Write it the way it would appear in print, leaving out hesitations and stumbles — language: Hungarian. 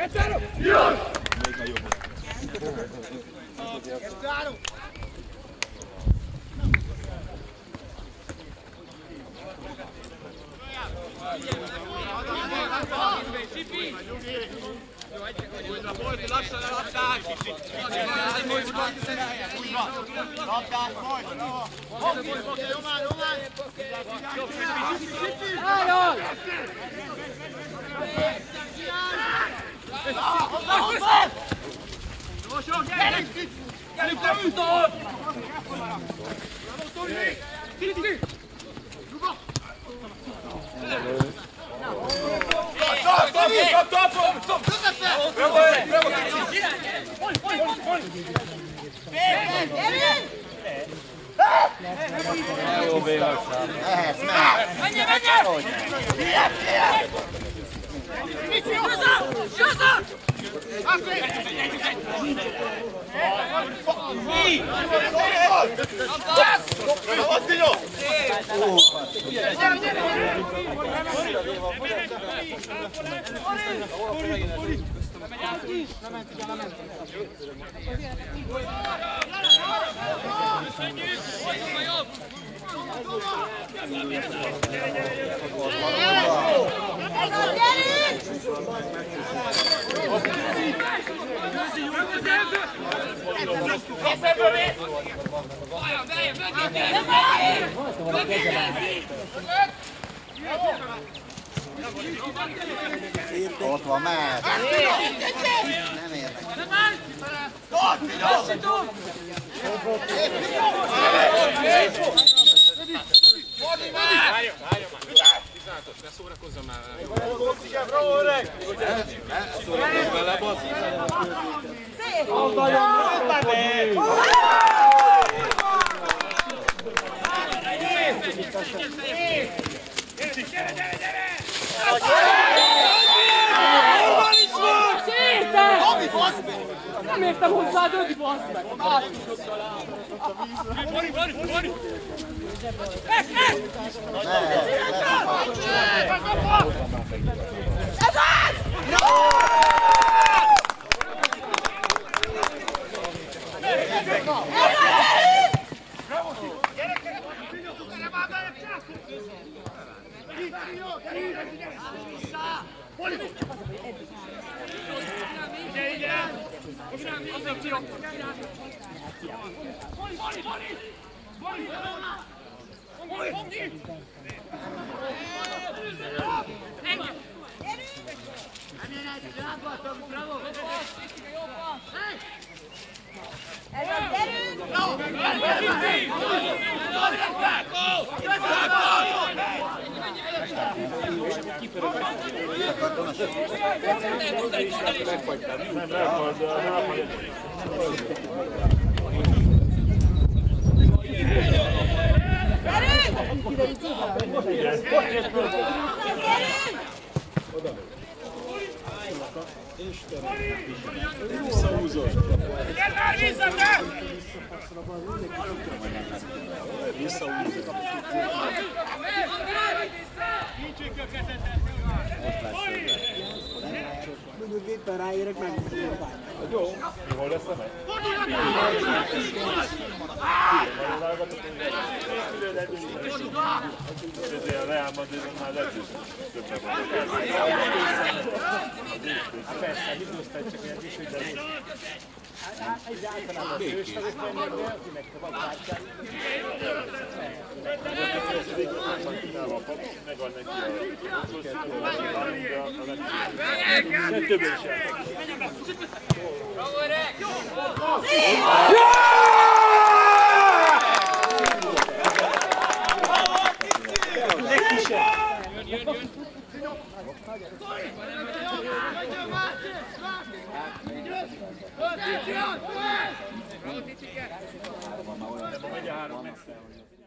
Még nagyobb. Poldi, lassan eladták! Labdát, majd! Román! Álljon! Jósok, gyerünk! Gyerünk, te műtól! Tiri! Luba! Stop! Bravo, Kici! Jó, Béla. Mehetsz, mehetsz! Menjél! Sőző! Ott van, mehet! Nem érnek. Ne szórakozzam már! Bravo, öreg! Szórakozz vele, bassz! Nem értem hozzá, Dödi, bassz meg! Ez az! Visszahúzod. Mondjuk éppen ráérek, megmondom a pályát. Jó. Hol lesz a megy? Ezért a Real Madridon már legyőzünk. Többen Hát persze, hidroztál csak ilyen kis, hogy de nézd. Egy általában a fősfelők mennek, aki meg te vagy pártyát. megad neki a többé is Bravo, Tici, gyere! megy a 3 messze.